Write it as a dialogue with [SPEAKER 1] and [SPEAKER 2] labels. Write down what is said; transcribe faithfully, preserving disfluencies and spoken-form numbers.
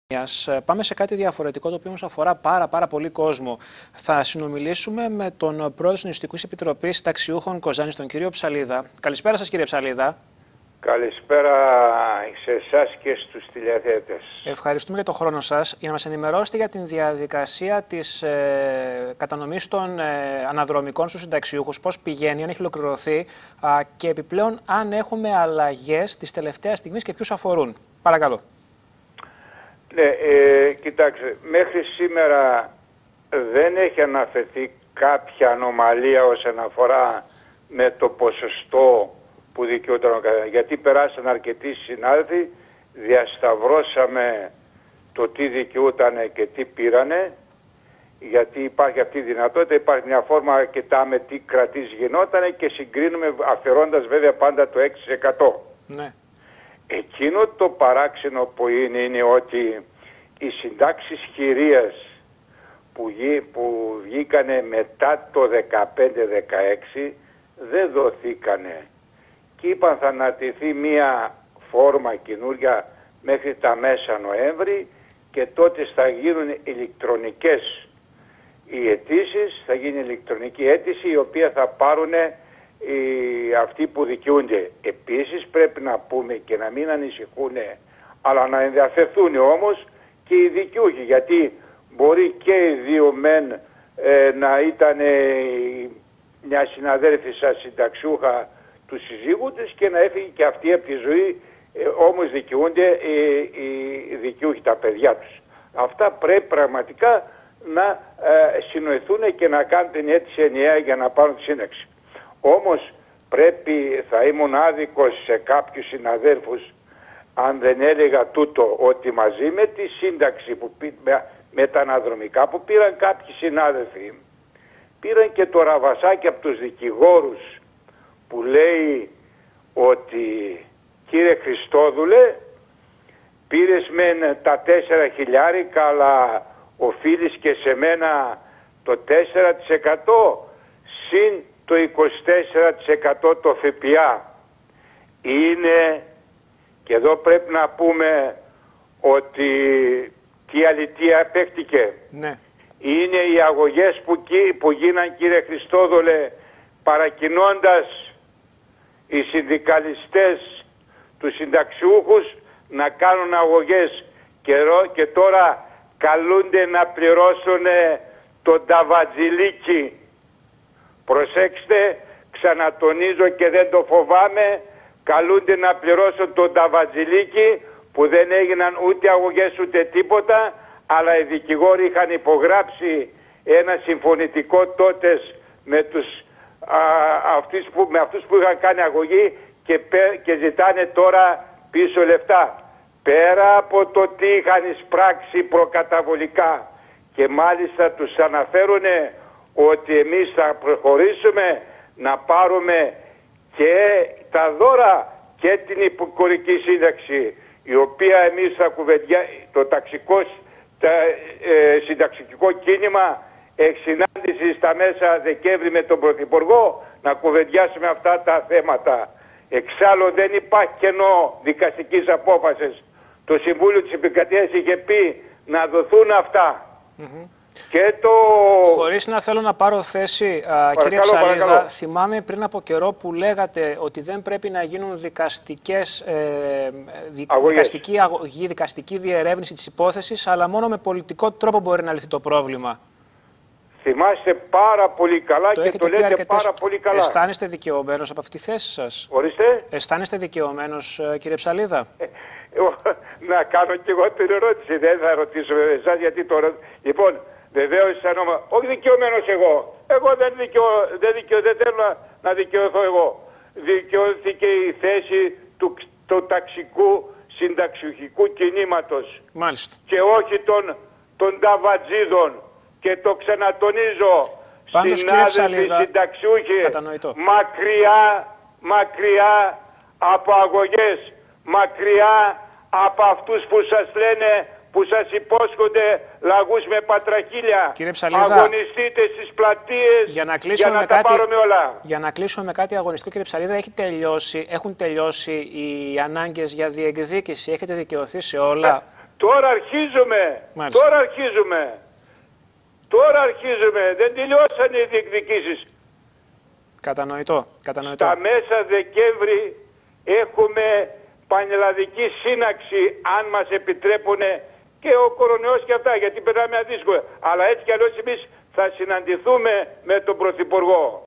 [SPEAKER 1] Πάμε σε κάτι διαφορετικό, το οποίο μας αφορά πάρα, πάρα πολύ κόσμο. Θα συνομιλήσουμε με τον πρόεδρο της Νοηστικής Επιτροπής Συνταξιούχων Κοζάνης, τον κύριο Ψαλίδα. Καλησπέρα σας, κύριε Ψαλίδα.
[SPEAKER 2] Καλησπέρα σε εσάς και στους τηλεθεατές.
[SPEAKER 1] Ευχαριστούμε για τον χρόνο σας. Για να μας ενημερώσετε για την διαδικασία της ε, κατανομής των ε, αναδρομικών στους συνταξιούχους, πώς πηγαίνει, αν έχει ολοκληρωθεί α, και επιπλέον αν έχουμε αλλαγές της τελευταίας στιγμής και ποιους αφορούν. Παρακαλώ.
[SPEAKER 2] Ναι, ε, κοιτάξτε, μέχρι σήμερα δεν έχει αναφερθεί κάποια ανομαλία όσον αφορά με το ποσοστό που δικαιούταν ο καθένας. Γιατί περάσαν αρκετοί συνάδελφοι, διασταυρώσαμε το τι δικαιούταν και τι πήρανε, γιατί υπάρχει αυτή η δυνατότητα, υπάρχει μια φόρμα αρκετά με τι κρατής γινότανε και συγκρίνουμε αφαιρώντας βέβαια πάντα το έξι τοις εκατό.
[SPEAKER 1] Ναι.
[SPEAKER 2] Εκείνο το παράξενο που είναι, είναι ότι οι συντάξεις χειρίας που, γι, που βγήκανε μετά το δεκαπέντε δεκαέξι δεν δοθήκανε και είπαν θα αναρτηθεί μία φόρμα καινούρια μέχρι τα μέσα Νοέμβρη και τότε θα γίνουν ηλεκτρονικές οι αιτήσεις, θα γίνει ηλεκτρονική αίτηση η οποία θα πάρουν οι, αυτοί που δικαιούνται. Επίσης πρέπει να πούμε και να μην ανησυχούν, αλλά να ενδιαφερθούν όμως και οι δικαιούχοι, γιατί μπορεί και οι δύο μεν ε, να ήταν ε, μια συναδέλφισσα συνταξιούχα του συζύγου της και να έφυγε και αυτή από τη ζωή, ε, όμως δικαιούνται ε, οι δικαιούχοι, τα παιδιά τους. Αυτά πρέπει πραγματικά να ε, συνοηθούν και να κάνουν την αίτηση ενιαία για να πάρουν τη σύνταξη. Όμως πρέπει, θα ήμουν άδικος σε κάποιους συναδέλφους αν δεν έλεγα τούτο, ότι μαζί με τη σύνταξη που, με, με τα αναδρομικά που πήραν κάποιοι συνάδελφοι, πήραν και το ραβασάκι από τους δικηγόρους που λέει ότι κύριε Χριστόδουλε, πήρες μεν τα τέσσερα χιλιάρικα αλλά οφείλεις και σε μένα το τέσσερα τοις εκατό συν το είκοσι τέσσερα τοις εκατό το ΦΠΑ. Είναι, και εδώ πρέπει να πούμε ότι τι αλητία παίχτηκε.
[SPEAKER 1] Ναι.
[SPEAKER 2] Είναι οι αγωγές που, που γίναν κύριε Χριστόδολε παρακινώντας οι συνδικαλιστές τους συνταξιούχους να κάνουν αγωγές και, και τώρα καλούνται να πληρώσουν τον ταβατζιλίκι. Προσέξτε, ξανατονίζω και δεν το φοβάμαι, καλούνται να πληρώσουν τον ταβατζιλίκι που δεν έγιναν ούτε αγωγές ούτε τίποτα, αλλά οι δικηγόροι είχαν υπογράψει ένα συμφωνητικό τότε με, τους, α, αυτούς, που, με αυτούς που είχαν κάνει αγωγή και, και ζητάνε τώρα πίσω λεφτά. Πέρα από το τι είχαν εισπράξει προκαταβολικά και μάλιστα τους αναφέρουν ότι εμείς θα προχωρήσουμε να πάρουμε και τα δώρα και την υποκορική σύνταξη, η οποία εμείς θα κουβεντιά, το ταξικό τα, ε, συνταξικό κίνημα έχει συνάντηση στα μέσα Δεκέμβρη με τον Πρωθυπουργό να κουβεντιάσουμε αυτά τα θέματα. Εξάλλου δεν υπάρχει κενό δικαστικής απόφασης. Το Συμβούλιο της Επικρατείας είχε πει να δοθούν αυτά. Mm-hmm. Και το...
[SPEAKER 1] Χωρίς να θέλω να πάρω θέση, α, κύριε Ψαλίδα, παρακαλώ. Θυμάμαι πριν από καιρό που λέγατε ότι δεν πρέπει να γίνουν δικαστικές, ε, δι, δικαστική αγωγή, δικαστική διερεύνηση της υπόθεσης, αλλά μόνο με πολιτικό τρόπο μπορεί να λυθεί το πρόβλημα.
[SPEAKER 2] Θυμάστε πάρα πολύ καλά
[SPEAKER 1] το
[SPEAKER 2] και το λέτε αρκετές... πάρα πολύ καλά.
[SPEAKER 1] Αισθάνεστε δικαιωμένος από αυτή τη θέση σας?
[SPEAKER 2] Ορίστε.
[SPEAKER 1] Αισθάνεστε δικαιωμένος, κύριε Ψαλίδα?
[SPEAKER 2] Να κάνω και εγώ την ερώτηση, δεν θα ρωτήσω εσάς γιατί το Λοιπόν, βεβαίως αισθανόμαι, όχι δικαιωμένος εγώ. Εγώ δεν, δικαιω, δεν, δικαιω, δεν θέλω να, να δικαιωθώ εγώ. Δικαιώθηκε η θέση του, του ταξικού συνταξιουχικού κινήματος.
[SPEAKER 1] Μάλιστα.
[SPEAKER 2] Και όχι των, των ταβατζίδων. Και το ξανατονίζω,
[SPEAKER 1] πάντως,
[SPEAKER 2] συνάδελφοι συνταξιούχοι,
[SPEAKER 1] κατανοητό.
[SPEAKER 2] μακριά, μακριά από αγωγές, μακριά από αυτούς που σας λένε, που σας υπόσχονται λαγούς με πατραχίλια.
[SPEAKER 1] Κύριε Ψαλίδα,
[SPEAKER 2] αγωνιστείτε στις πλατείες για να, για να τα
[SPEAKER 1] κάτι,
[SPEAKER 2] πάρουμε όλα.
[SPEAKER 1] Για να κλείσουμε με κάτι αγωνιστικό, κύριε Ψαλίδα, έχει τελειώσει, έχουν τελειώσει οι ανάγκες για διεκδίκηση, έχετε δικαιωθεί σε όλα?
[SPEAKER 2] Τώρα αρχίζουμε. Μάλιστα. Τώρα αρχίζουμε. Τώρα αρχίζουμε. Δεν τελειώσαν οι διεκδικήσεις.
[SPEAKER 1] Κατανοητό. Κατανοητό.
[SPEAKER 2] Στα μέσα Δεκέμβρη έχουμε πανελλαδική σύναξη, αν μας επιτρέπουν και ο κορονοϊός και αυτά, γιατί περνάμε αδύσκολα. Αλλά έτσι κι αλλιώς εμείς θα συναντηθούμε με τον Πρωθυπουργό.